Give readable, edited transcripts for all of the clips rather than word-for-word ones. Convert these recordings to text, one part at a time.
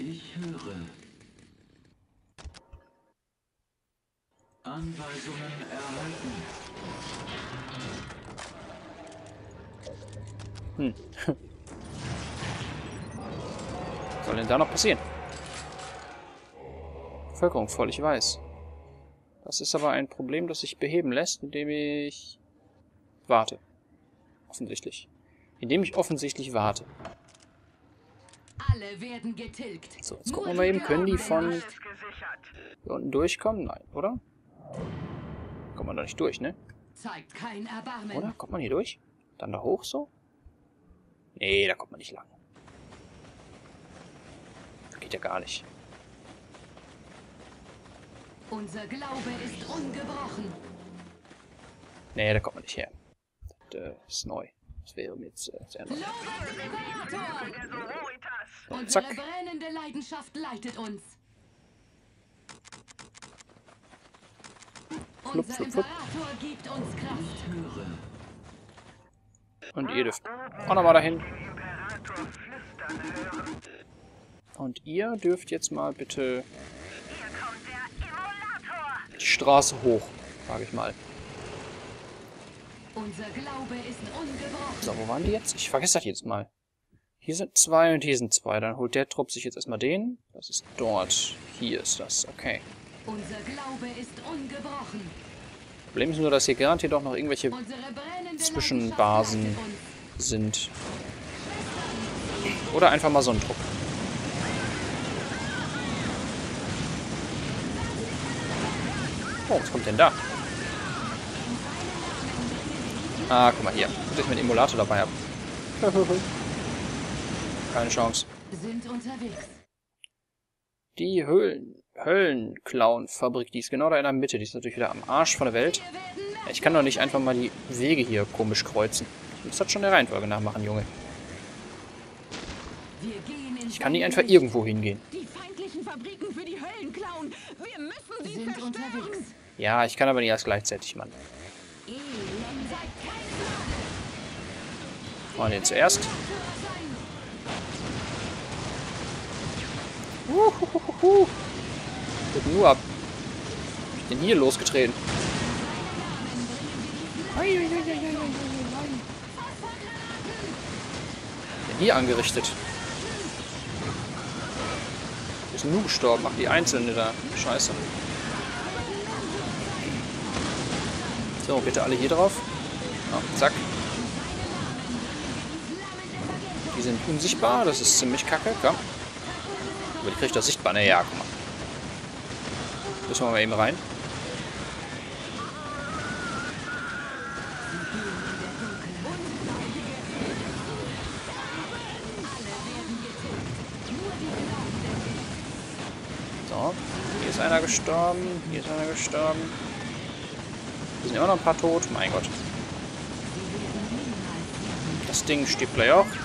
Ich höre. Anweisungen erhalten. Was soll denn da noch passieren? Bevölkerung voll, ich weiß. Das ist aber ein Problem, das sich beheben lässt, indem ich warte. Offensichtlich. Indem ich offensichtlich warte. Alle werden getilgt. So, jetzt gucken wir mal eben, können die von hier unten durchkommen? Nein, oder? Kommt man da nicht durch, ne? Zeigt kein Erbarmen. Oder? Kommt man hier durch? Dann da hoch so? Nee, da kommt man nicht lang. Das geht ja gar nicht. Unser Glaube ist ungebrochen. Nee, da kommt man nicht her. Das ist neu. Das wäre mir jetzt sehr neu. Und zack. Unsere brennende Leidenschaft leitet uns. Flup, Unser flup, flup. Imperator gibt uns Kraft. Und ihr dürft auch nochmal dahin. Und ihr dürft jetzt mal bitte die Straße hoch, sage ich mal. Unser Glaube ist ungebrochen. So, wo waren die jetzt? Ich vergesse das jetzt mal. Hier sind 2 und hier sind 2. Dann holt der Trupp sich jetzt erstmal den. Das ist dort. Hier ist das. Okay. Unser Glaube ist ungebrochen. Problem ist nur, dass hier garantiert doch noch irgendwelche Unsere brennende Zwischenbasen Leidenschaft leitet uns. sind. Oder einfach mal so ein Trupp. Oh, was kommt denn da? Ah, guck mal hier. Gut, dass ich meinen Emulator dabei habe. Keine Chance. Sind unterwegs. Die Höllenclown-Fabrik, die ist genau da in der Mitte. Die ist natürlich wieder am Arsch von der Welt. Ich kann doch nicht einfach mal die Wege hier komisch kreuzen. Ich muss das schon der Reihenfolge nachmachen, Junge. Wir gehen in Ich kann nicht einfach irgendwo hingehen. Die feindlichen Fabriken für die Höllenclown. Wir müssen sie sind zerstören. unterwegs. Ja, ich kann aber nicht erst gleichzeitig, Mann. Elend seid keine Und den zuerst. Führer sein. Guck nur ab. Was ist denn hier losgetreten? Denn hier angerichtet. Ist nur gestorben. Ach, die Einzelne da. Scheiße. So, bitte alle hier drauf. Ja, zack. Die sind unsichtbar. Das ist ziemlich kacke. Komm. Aber die kriegt das sichtbar. Na ja, guck mal. Müssen wir mal eben rein. So, hier ist einer gestorben. Hier ist einer gestorben. Hier sind immer noch ein paar tot. Mein Gott. Das Ding stirbt gleich auch.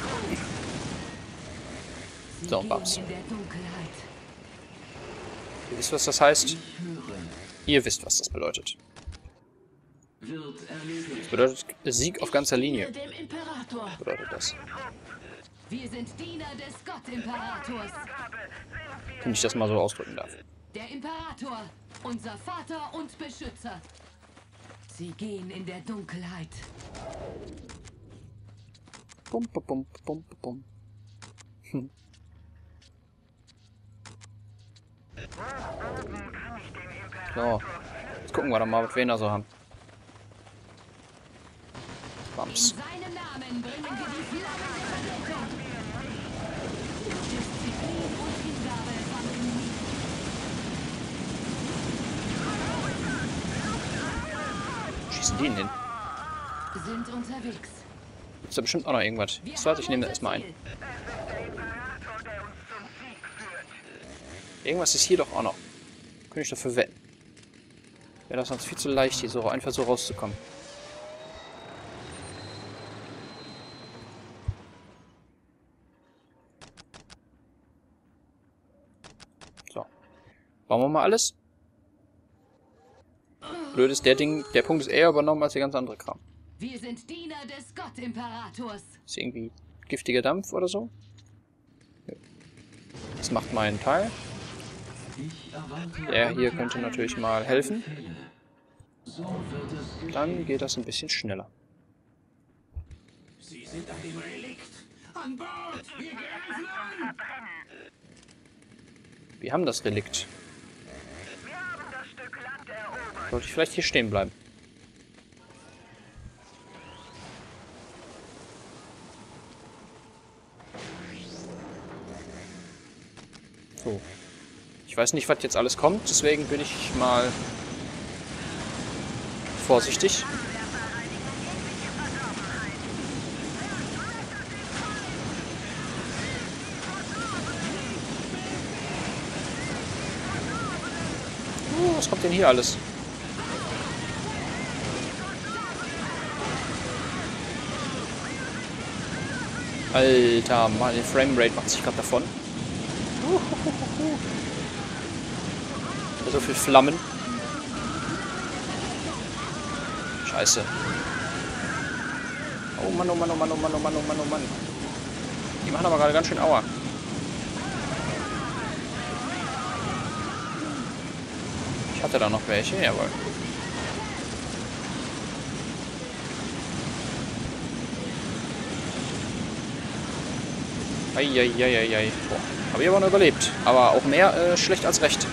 So, Bams. In der Dunkelheit. Ihr wisst, was das heißt? Ihr wisst, was das bedeutet. Wird erledigt. Das bedeutet Sieg auf ganzer Linie. Dem Imperator. Bedeutet das. Wir sind Diener des Gottimperators. Wenn ich das mal so ausdrücken darf. Der Imperator, unser Vater und Beschützer. Sie gehen in der Dunkelheit. Bum, bum, bum, bum, bum. So, jetzt gucken wir doch mal, was wir da so haben. In Bams. seinem Namen bringen wir die Flammen der Vergeltung. Disziplin und Hingabe fangen nie. Schießen die denn hin? Sind unterwegs. Ist da bestimmt auch noch irgendwas. So, ich nehme das erstmal ein. Irgendwas ist hier doch auch noch. Könnte ich dafür wetten. Wäre das sonst viel zu leicht, hier so einfach so rauszukommen. So. Bauen wir mal alles. Blöd ist, der Punkt ist eher übernommen als der ganze andere Kram. Wir sind Diener des Gottimperators. Ist irgendwie giftiger Dampf oder so? Nö. Das macht meinen Teil. Der hier könnte natürlich mal helfen. Dann geht das ein bisschen schneller. Sie sind an dem Relikt. An Bord! Wir greifen! Wir haben das Relikt. Sollte ich vielleicht hier stehen bleiben? So. Ich weiß nicht, was jetzt alles kommt, deswegen bin ich mal vorsichtig. Was kommt denn hier alles? Alter, Mann, die Framerate macht sich gerade davon. So viel Flammen. Scheiße. Oh Mann, oh Mann, oh Mann, oh Mann, oh Mann, oh Mann, oh Mann. Die machen aber gerade ganz schön Aua. Ich hatte da noch welche, jawohl. Eieieiei. Boah, habe ich aber noch überlebt. Aber auch mehr schlecht als recht.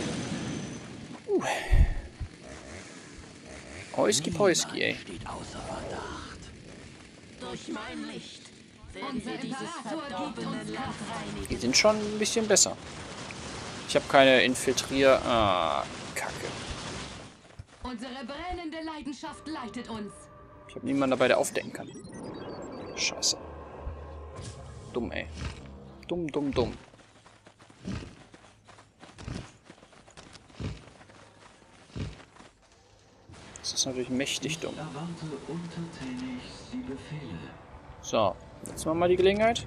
Oiski Poiski, ey. Durch mein Licht werden wir dieses verdorbene Land reinigen. Die sind schon ein bisschen besser. Ich habe keine Infiltrier... Ah, Kacke. Unsere brennende Leidenschaft leitet uns. Ich habe niemanden dabei, der aufdecken kann. Scheiße. Dumm, ey. Dumm, dumm, dumm. Das ist natürlich mächtig dumm. Erwarte untertänig die Befehle. So, jetzt machen wir mal die Gelegenheit.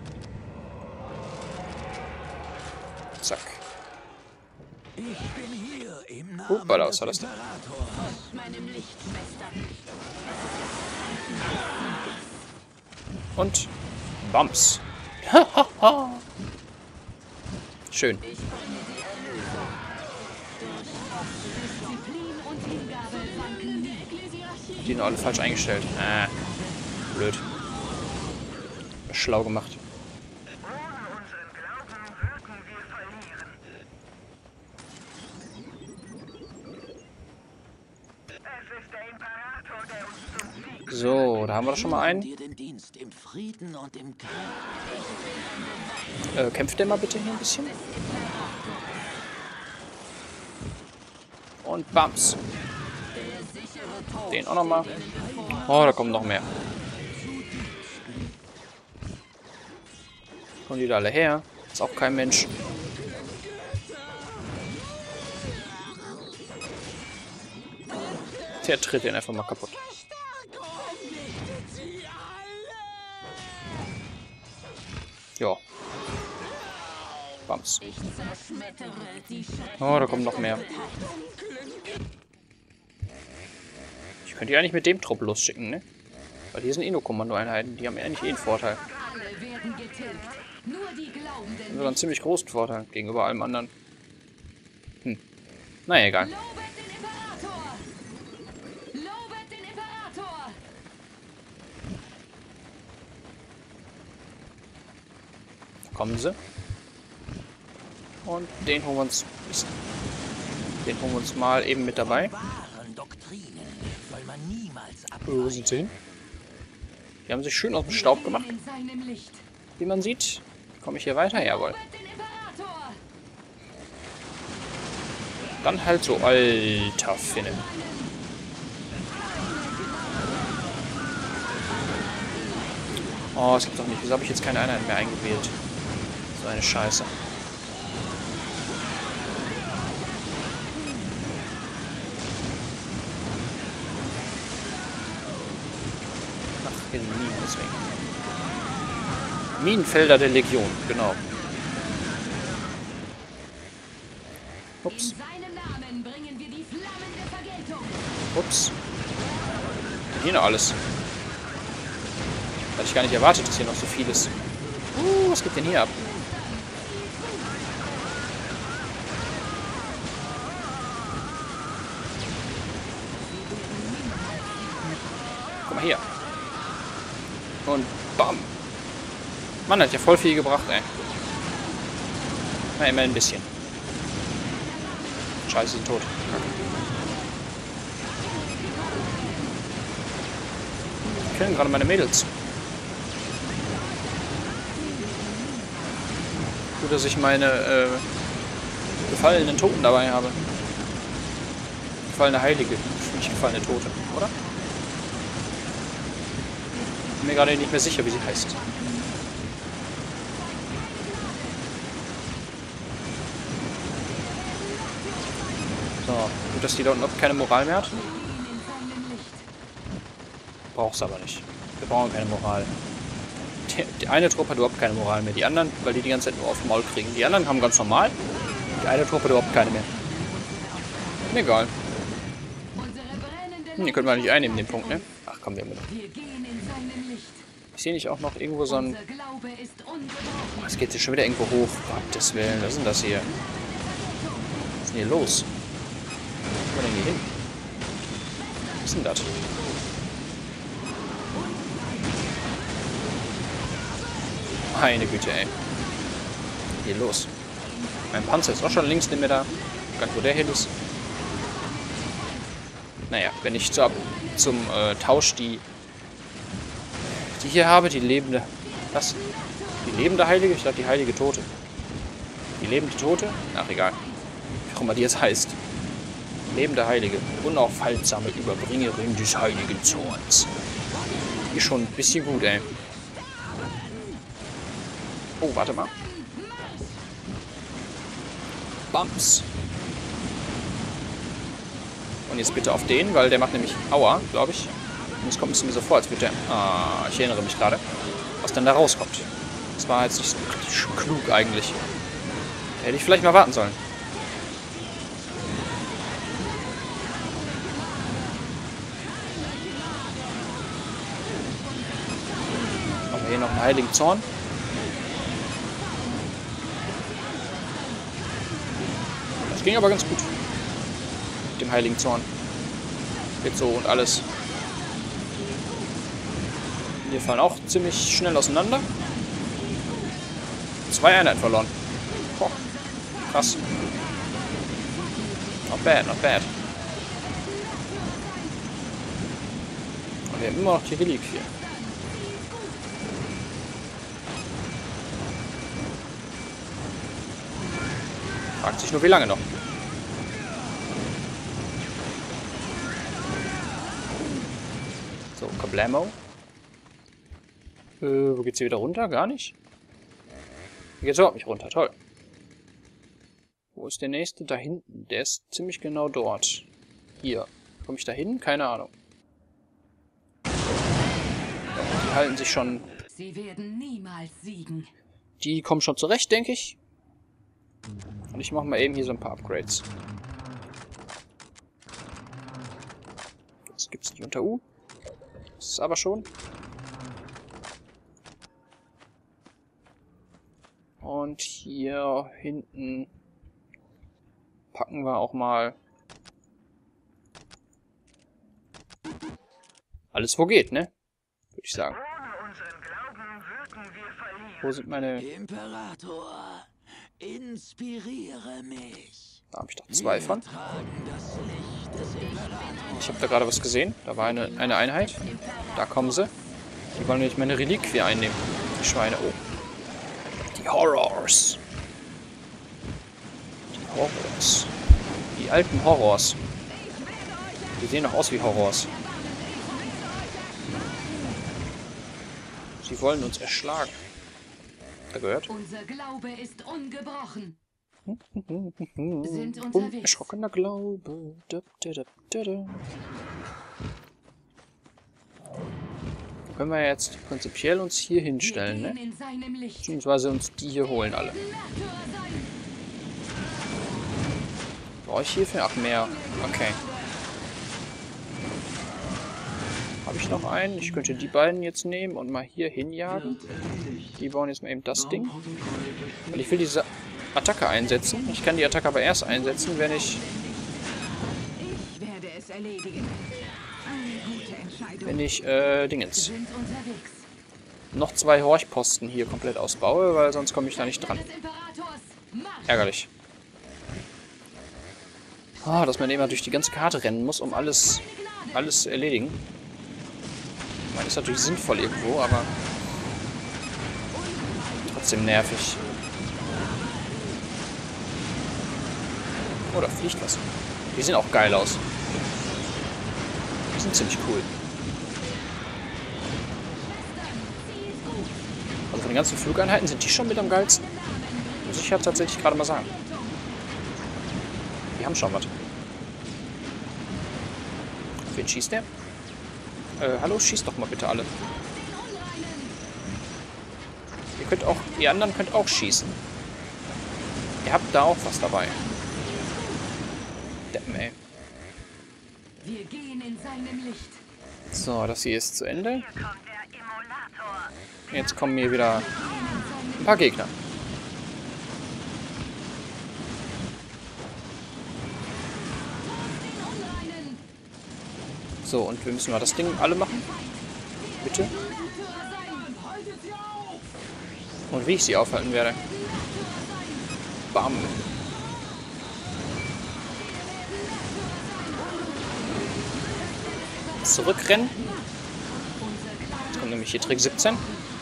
Zack. Ich bin hier im Namen Hoppala, was war das denn? Meinem Lichtschwester. Und Bums. Schön. Ich bringe die Erlösung. Durch Disziplin und Hingabe wanken die Ekklesiarchie. Die sind alle falsch eingestellt. Blöd. Schlau gemacht. Ohne unseren Glauben würden wir verlieren. Es ist der Imperator, der uns zum Sieg So, da haben wir doch schon mal einen. Dir den Dienst im Frieden und im Krieg. Kämpft der mal bitte hier ein bisschen. Und Bums. Den auch nochmal. Oh, da kommen noch mehr. Kommen die da alle her? Ist auch kein Mensch. Der tritt den einfach mal kaputt. Ja. Bums. Ich zerschmettere die Oh, da kommen noch mehr. Ich könnte die eigentlich mit dem Trupp losschicken, ne? Weil hier sind eh nur Kommandoeinheiten. Die haben ja eigentlich eh einen Vorteil. Alle werden getilgt. Nur die Glaubenden. Sogar einen ziemlich großen Vorteil gegenüber allem anderen. Naja, egal. Lobet den Imperator! Lobet den Imperator! Da kommen sie. Und den holen wir uns. Den holen wir uns mal eben mit dabei. Wahren Doktrinen soll man niemals Wo sind sie hin? Die haben sich schön aus dem Staub gemacht. In seinem Licht. Wie man sieht, komme ich hier weiter. Jawohl. Lobet den Imperator! Dann halt so. Alter Finne. Oh, es gibt doch nicht. Wieso habe ich jetzt keine Einheit mehr eingewählt? So eine Scheiße. Ach, in Minen deswegen. Minenfelder der Legion, genau. Ups, In seinem Namen bringen wir die Flammen der Vergeltung. ups. Hier noch alles. Hatte ich gar nicht erwartet, dass hier noch so viel ist. Was geht denn hier ab? hier. Und bam. Mann, hat ja voll viel gebracht, ey. Na, immerhin ein bisschen. Scheiße, sind tot. Kacke. Ich killen gerade meine Mädels. Gut, dass ich meine gefallenen Toten dabei habe. Gefallene Heilige, nicht gefallene Tote, oder? Bin mir gerade nicht mehr sicher, wie sie heißt. So, gut, dass die da unten überhaupt keine Moral mehr hat. Braucht's aber nicht. Wir brauchen keine Moral. Die eine Truppe hat überhaupt keine Moral mehr. Die anderen, weil die ganze Zeit nur auf den Maul kriegen. Die anderen haben ganz normal. Die eine Truppe hat überhaupt keine mehr. Mir egal. Die können wir nicht einnehmen, den Punkt, ne? Ach komm, wir haben noch. Ich sehe nicht auch noch irgendwo so ein... Oh, es geht hier schon wieder irgendwo hoch. Gottes Willen, was ist denn das hier? Was ist denn hier los? Wo denn hier hin? Was ist denn das? Meine Güte, ey. Hier los. Mein Panzer ist auch schon links neben mir da. Ganz wo der hin ist. Naja, wenn ich zum Tausch die hier habe, die lebende... Was? Die lebende Heilige? Ich dachte, die heilige Tote. Die lebende Tote? Ach, egal. Wie auch immer die jetzt heißt. Lebende Heilige. Unaufhaltsame Überbringerin des heiligen Zorns. Die ist schon ein bisschen gut, ey. Oh, warte mal. Bums. Und jetzt bitte auf den, weil der macht nämlich Aua, glaube ich. Und es kommt mir so vor, als würde der... Ah, ich erinnere mich gerade. Was dann da rauskommt. Das war jetzt nicht so wirklich klug eigentlich. Da hätte ich vielleicht mal warten sollen. Haben wir hier noch einen heiligen Zorn. Das ging aber ganz gut. Mit dem heiligen Zorn. Geht so und alles. Die fallen auch ziemlich schnell auseinander. 2 Einheiten verloren. Boah. Krass. Not bad, not bad. Und wir haben immer noch die Reliquie. Fragt sich nur, wie lange noch. So, Kablamo. Wo geht's hier wieder runter? Gar nicht. Hier geht's überhaupt nicht runter. Toll. Wo ist der nächste? Da hinten. Der ist ziemlich genau dort. Hier. Komme ich da hin? Keine Ahnung. Die halten sich schon... Sie werden niemals siegen. Die kommen schon zurecht, denke ich. Und ich mache mal eben hier so ein paar Upgrades. Das gibt's nicht unter U. Das ist aber schon. Und hier hinten packen wir auch mal alles, wo geht, ne? Würde ich sagen. Ohne unseren Glauben würden wir verlieren. Wo sind meine... Imperator, inspiriere mich. Da habe ich doch 2 von. Wir tragen das Licht des Imperators. Ich habe da gerade was gesehen. Da war eine Einheit. Da kommen sie. Die wollen nämlich meine Reliquie einnehmen. Die Schweine. Oh. Die Horrors. Die Horrors. Die alten Horrors. Die sehen doch aus wie Horrors. Sie wollen uns erschlagen. Habt ihr gehört? Unser Glaube ist ungebrochen. Sind unterwegs. Unerschrockener Glaube. Können wir jetzt prinzipiell uns hier hinstellen, ne? In seinem Licht. Beziehungsweise uns die hier holen alle. Brauche ich hierfür? Ach, mehr. Okay. Habe ich noch einen? Ich könnte die beiden jetzt nehmen und mal hier hinjagen. Die bauen jetzt mal eben das Ding. Und ich will diese Attacke einsetzen. Ich kann die Attacke aber erst einsetzen, wenn ich... Ich werde es erledigen. Eine gute Entscheidung. Unterscheidung. wenn ich, Dingens. Sind unterwegs. Noch 2 Horchposten hier komplett ausbaue, weil sonst komme ich da nicht dran. Des Imperators. Marsch. Ärgerlich. Ah, dass man immer durch die ganze Karte rennen muss, um alles zu erledigen. Ich meine, ist natürlich sinnvoll irgendwo, aber trotzdem nervig. Oh, da fliegt was. Die sehen auch geil aus. Die sind ziemlich cool. Also von den ganzen Flugeinheiten sind die schon mit am geilsten. Muss ich ja tatsächlich gerade mal sagen. Die haben schon was. Auf wen schießt der? Hallo, schießt doch mal bitte alle. Ihr könnt auch, ihr anderen könnt auch schießen. Ihr habt da auch was dabei. Deppen, ey. Wir gehen in seinem Licht. So, das hier ist zu Ende. Hier kommt der Immolator. Jetzt kommen hier wieder ein paar Gegner. So, und wir müssen mal das Ding alle machen. Bitte. Und wie ich sie aufhalten werde. Bam. Zurückrennen. Jetzt kommt nämlich hier Trick 17.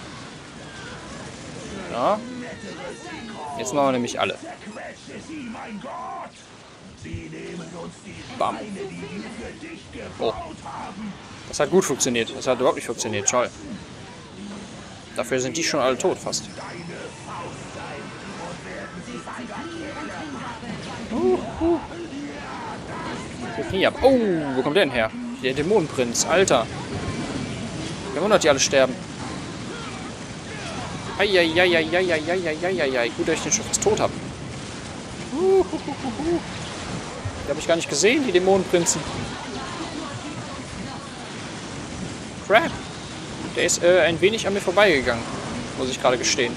Ja. Jetzt machen wir nämlich alle. Bam. Oh. Das hat gut funktioniert. Das hat überhaupt nicht funktioniert. Toll. Dafür sind die schon alle tot fast. Hier ab. Oh, wo kommt der denn her? Der Dämonenprinz. Alter. Kein Wunder, dass die alle sterben. Eieieiei. Gut, dass ich den schon fast tot habe. Die habe ich gar nicht gesehen, die Dämonenprinzen. Crap. Der ist ein wenig an mir vorbeigegangen. Muss ich gerade gestehen.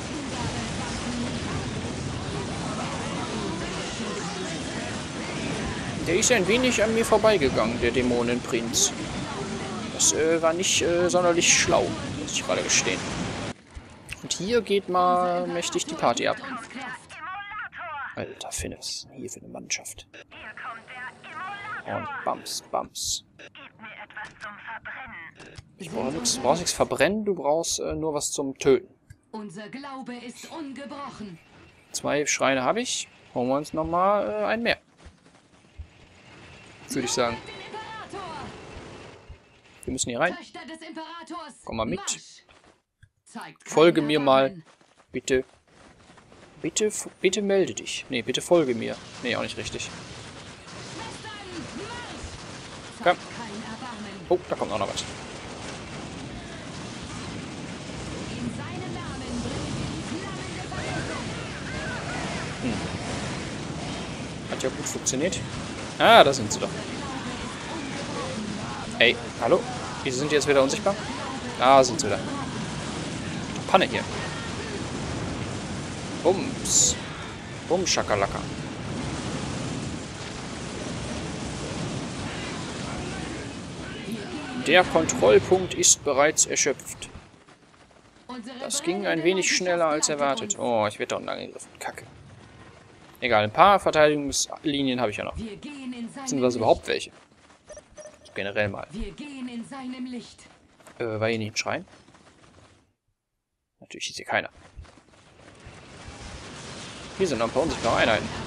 Der ist ein wenig an mir vorbeigegangen, der Dämonenprinz. Das war nicht sonderlich schlau, muss ich gerade gestehen. Und hier geht mal mächtig die Party ab. Alter, Finne, was ist denn hier für eine Mannschaft? Hier kommt der Immolator. Und Bams, Bams. Gib mir etwas zum Verbrennen. Ich brauche nichts. Du brauchst nichts verbrennen, du brauchst nur was zum Töten. Unser Glaube ist ungebrochen. 2 Schreine habe ich. Holen wir uns nochmal einen mehr. Würde ich sagen. Den Imperator. Wir müssen hier rein. Töchter des Imperators. Komm mal mit. Marsch. Zeigt Folge kein mir mal. Erbarmen. Bitte. Bitte melde dich. Nee, bitte folge mir. Nee, auch nicht richtig. Komm. Zeigt kein Erbarmen. Oh, da kommt auch noch was. In seinem Namen bringen wir die flammende Vergeltung. Hat ja gut funktioniert. Ah, da sind sie doch. Ey, hallo? Wieso sind die jetzt wieder unsichtbar? Da sind sie wieder. Panne hier. Bums. Bum, Schakalaka. Der Kontrollpunkt ist bereits erschöpft. Das ging ein wenig schneller als erwartet. Oh, ich werde da unten angegriffen. Kacke. Egal, ein paar Verteidigungslinien habe ich ja noch. Wir gehen in seinem Sind das Licht. überhaupt welche? Generell mal. Wir gehen in seinem Licht. War hier nicht ein Schrein? Natürlich ist hier keiner. Hier sind noch ein paar unsichtbare Einheiten.